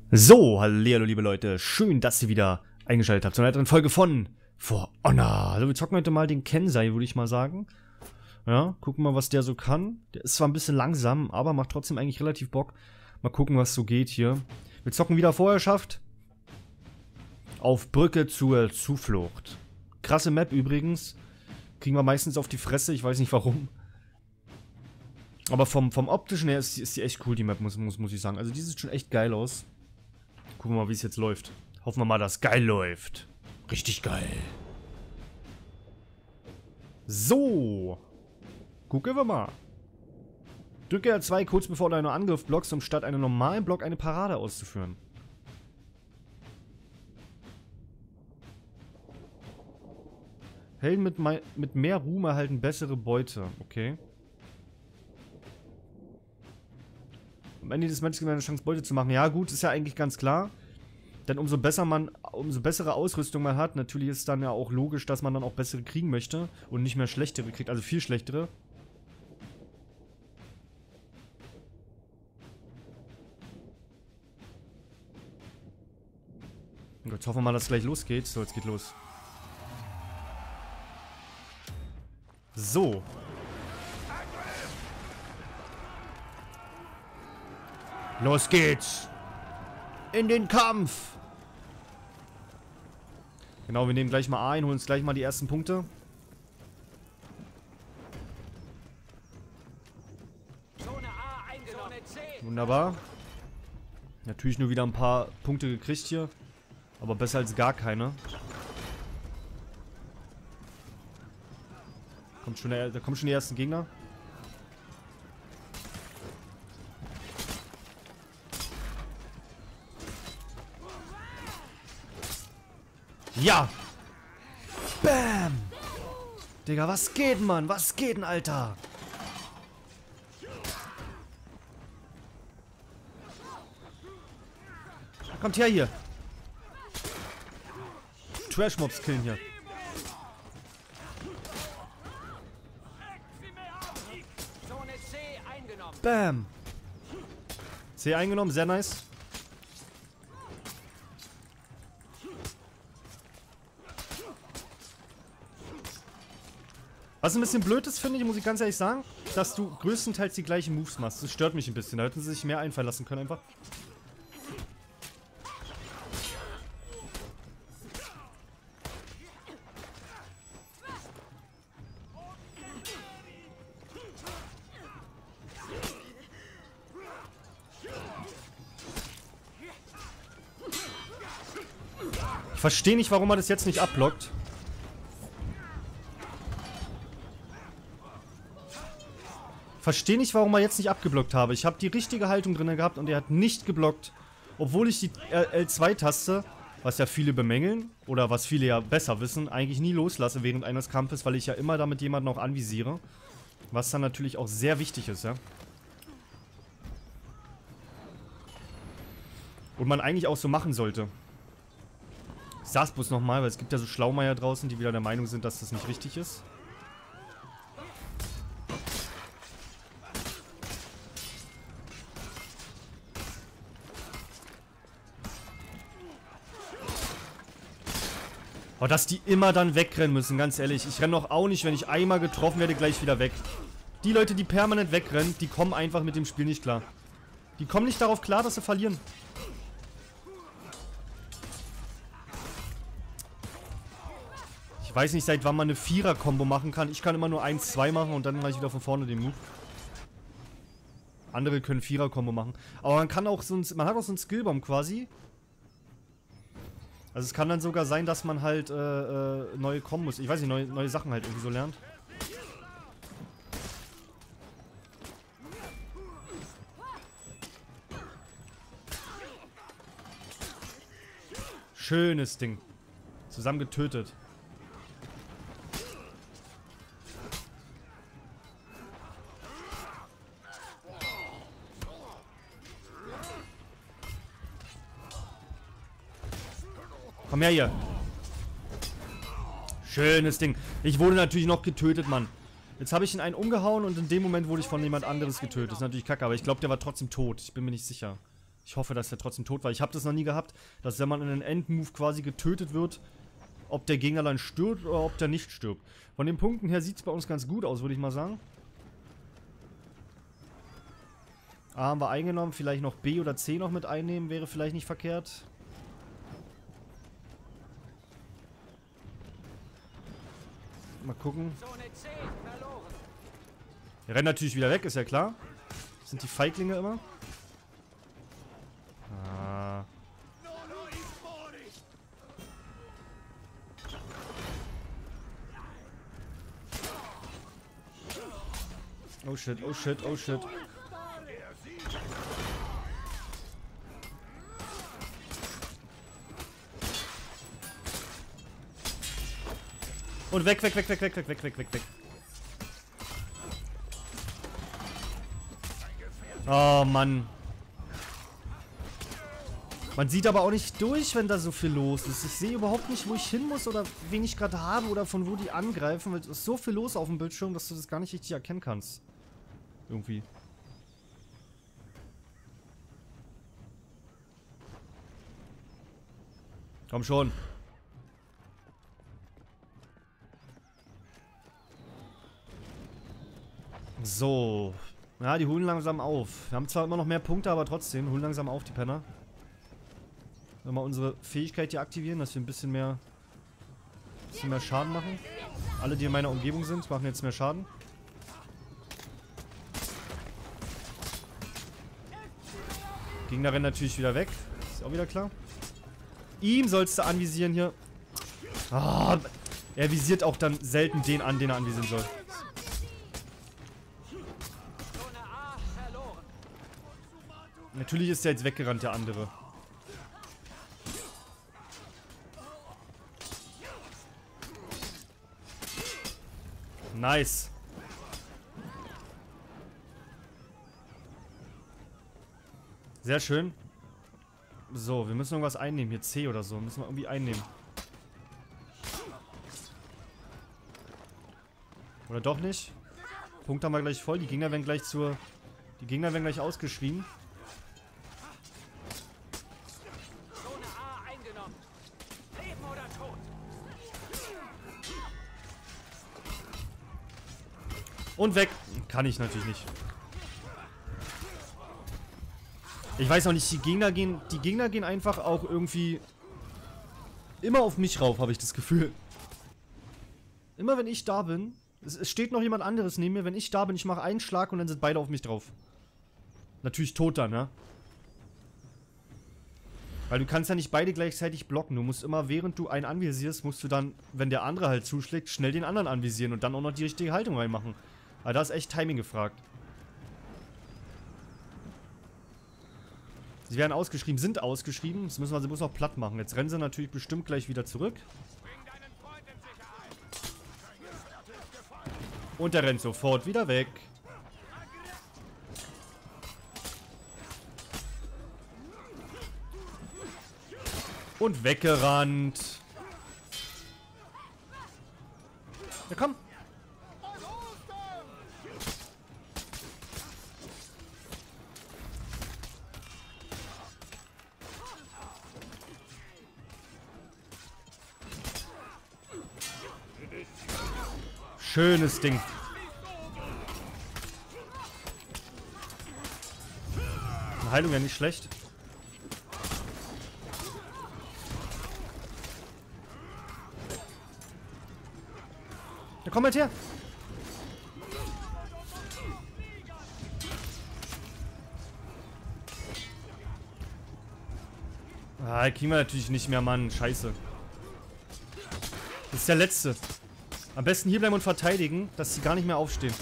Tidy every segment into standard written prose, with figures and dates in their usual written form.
So, hallo liebe Leute, schön, dass ihr wieder eingeschaltet habt zu einer weiteren Folge von For Honor. Also wir zocken heute mal den Kensei, würde ich mal sagen. Ja, gucken mal, was der so kann. Der ist zwar ein bisschen langsam, aber macht trotzdem eigentlich relativ Bock. Mal gucken, was so geht hier. Wir zocken wieder Vorherrschaft. Auf Brücke zur Zuflucht. Krasse Map übrigens. Kriegen wir meistens auf die Fresse, ich weiß nicht warum. Aber vom optischen her ist die echt cool, die Map, muss ich sagen. Also die sieht schon echt geil aus. Gucken wir mal, wie es jetzt läuft. Hoffen wir mal, dass es geil läuft. Richtig geil. So. Gucken wir mal. Drücke R2 kurz bevor du einen Angriff blockst, um statt einem normalen Block eine Parade auszuführen. Helden mit mehr Ruhm erhalten bessere Beute. Okay. Am Ende des Matches gibt es eine Chance, Beute zu machen. Ja gut, ist ja eigentlich ganz klar. Denn umso bessere Ausrüstung man hat, natürlich ist es dann ja auch logisch, dass man dann auch bessere kriegen möchte und nicht mehr schlechtere kriegt, also viel schlechtere. Und jetzt hoffen wir mal, dass es gleich losgeht. So, jetzt geht los. So. Los geht's! In den Kampf! Genau, wir nehmen gleich mal A ein, holen uns gleich mal die ersten Punkte. Wunderbar. Natürlich nur wieder ein paar Punkte gekriegt hier. Aber besser als gar keine. Da kommen schon die ersten Gegner. Ja! Bam! Digga, was geht, Mann? Was geht denn, Alter? Kommt her hier. Trash-Mobs killen hier. Bam! C eingenommen, sehr nice. Was ein bisschen blöd ist, finde ich, muss ich ganz ehrlich sagen, dass du größtenteils die gleichen Moves machst. Das stört mich ein bisschen. Da hätten sie sich mehr einfallen lassen können einfach. Ich verstehe nicht, warum er das jetzt nicht abblockt. Verstehe nicht, warum er jetzt nicht abgeblockt habe. Ich habe die richtige Haltung drin gehabt und er hat nicht geblockt. Obwohl ich die L2-Taste, was ja viele bemängeln, oder was viele ja besser wissen, eigentlich nie loslasse während eines Kampfes, weil ich ja immer damit jemanden auch anvisiere. Was dann natürlich auch sehr wichtig ist, ja. Und man eigentlich auch so machen sollte. Ich sag's bloß nochmal, weil es gibt ja so Schlaumeier draußen, die wieder der Meinung sind, dass das nicht richtig ist. Oh, dass die immer dann wegrennen müssen, ganz ehrlich. Ich renne doch auch nicht, wenn ich einmal getroffen werde, gleich wieder weg. Die Leute, die permanent wegrennen, die kommen einfach mit dem Spiel nicht klar. Die kommen nicht darauf klar, dass sie verlieren. Ich weiß nicht, seit wann man eine Vierer-Kombo machen kann. Ich kann immer nur 1-2 machen und dann mache ich wieder von vorne den Move. Andere können Vierer-Kombo machen. Aber man kann auch so ein, man hat auch so einen Skillbaum quasi. Also es kann dann sogar sein, dass man halt neue Kombos, ich weiß nicht, neue Sachen halt irgendwie so lernt. Schönes Ding. Zusammen getötet. Komm her hier. Schönes Ding. Ich wurde natürlich noch getötet, Mann. Jetzt habe ich ihn einen umgehauen und in dem Moment wurde ich von jemand anderes getötet. Das ist natürlich kacke, aber ich glaube, der war trotzdem tot. Ich bin mir nicht sicher. Ich hoffe, dass er trotzdem tot war. Ich habe das noch nie gehabt, dass wenn man in einem Endmove quasi getötet wird, ob der Gegner dann stirbt oder ob der nicht stirbt. Von den Punkten her sieht es bei uns ganz gut aus, würde ich mal sagen. A haben wir eingenommen, vielleicht noch B oder C noch mit einnehmen, wäre vielleicht nicht verkehrt. Mal gucken. Der rennt natürlich wieder weg, ist ja klar. Das sind die Feiglinge immer. Ah. Oh shit, oh shit, oh shit. Und weg, weg, weg, weg, weg, weg, weg, weg, weg, weg. Oh, Mann. Man sieht aber auch nicht durch, wenn da so viel los ist. Ich sehe überhaupt nicht, wo ich hin muss oder wen ich gerade habe oder von wo die angreifen. Weil es ist so viel los auf dem Bildschirm, dass du das gar nicht richtig erkennen kannst. Irgendwie. Komm schon. So. Ja, die holen langsam auf. Wir haben zwar immer noch mehr Punkte, aber trotzdem holen langsam auf, die Penner. Wenn wir unsere Fähigkeit hier aktivieren, dass wir ein bisschen mehr Schaden machen. Alle, die in meiner Umgebung sind, machen jetzt mehr Schaden. Gegner rennen natürlich wieder weg. Ist auch wieder klar. Ihm sollst du anvisieren hier. Ah, er visiert auch dann selten den an, den er anvisieren soll. Natürlich ist er jetzt weggerannt, der andere. Nice. Sehr schön. So, wir müssen irgendwas einnehmen. Hier C oder so. Müssen wir irgendwie einnehmen. Oder doch nicht? Punkt haben wir gleich voll. Die Gegner werden gleich ausgeschrieben. Und weg. Kann ich natürlich nicht. Ich weiß auch nicht, die Gegner gehen einfach auch irgendwie immer auf mich rauf, habe ich das Gefühl. Immer wenn ich da bin, es steht noch jemand anderes neben mir, wenn ich da bin, ich mache einen Schlag und dann sind beide auf mich drauf. Natürlich tot dann, ne? Weil du kannst ja nicht beide gleichzeitig blocken. Du musst immer, während du einen anvisierst, musst du dann, wenn der andere halt zuschlägt, schnell den anderen anvisieren und dann auch noch die richtige Haltung reinmachen. Aber da ist echt Timing gefragt. Sie werden ausgeschrieben, sind ausgeschrieben. Das müssen wir sie bloß noch platt machen. Jetzt rennen sie natürlich bestimmt gleich wieder zurück. Und der rennt sofort wieder weg. Und weggerannt. Ja, komm. Schönes Ding. Eine Heilung ja nicht schlecht. Ja, komm halt her. Ah, kriegen wir natürlich nicht mehr, Mann. Scheiße. Das ist der letzte. Am besten hier bleiben und verteidigen, dass sie gar nicht mehr aufstehen.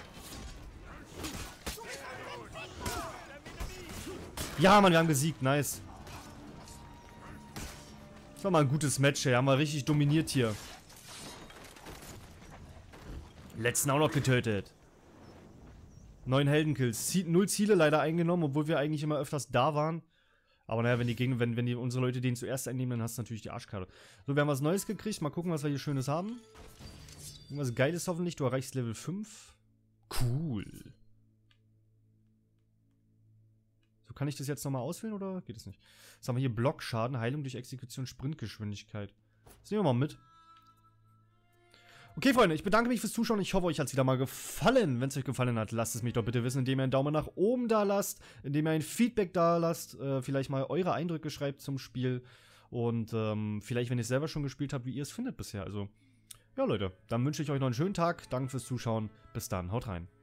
Ja, Mann, wir haben gesiegt. Nice. Das war mal ein gutes Match, ey. Haben wir richtig dominiert hier. Letzten auch noch getötet. 9 Heldenkills. 0 Ziele leider eingenommen, obwohl wir eigentlich immer öfters da waren. Aber naja, wenn unsere Leute den zuerst einnehmen, dann hast du natürlich die Arschkarte. So, wir haben was Neues gekriegt. Mal gucken, was wir hier Schönes haben. Irgendwas Geiles hoffentlich. Du erreichst Level 5. Cool. So Kann ich das jetzt nochmal auswählen oder geht es nicht? Was haben wir hier? Blockschaden, Heilung durch Exekution, Sprintgeschwindigkeit. Das nehmen wir mal mit. Okay, Freunde, ich bedanke mich fürs Zuschauen. Ich hoffe, euch hat es wieder mal gefallen. Wenn es euch gefallen hat, lasst es mich doch bitte wissen, indem ihr einen Daumen nach oben da lasst, indem ihr ein Feedback da lasst, vielleicht mal eure Eindrücke schreibt zum Spiel und vielleicht, wenn ihr es selber schon gespielt habt, wie ihr es findet bisher. Also, ja, Leute, dann wünsche ich euch noch einen schönen Tag. Danke fürs Zuschauen. Bis dann, haut rein.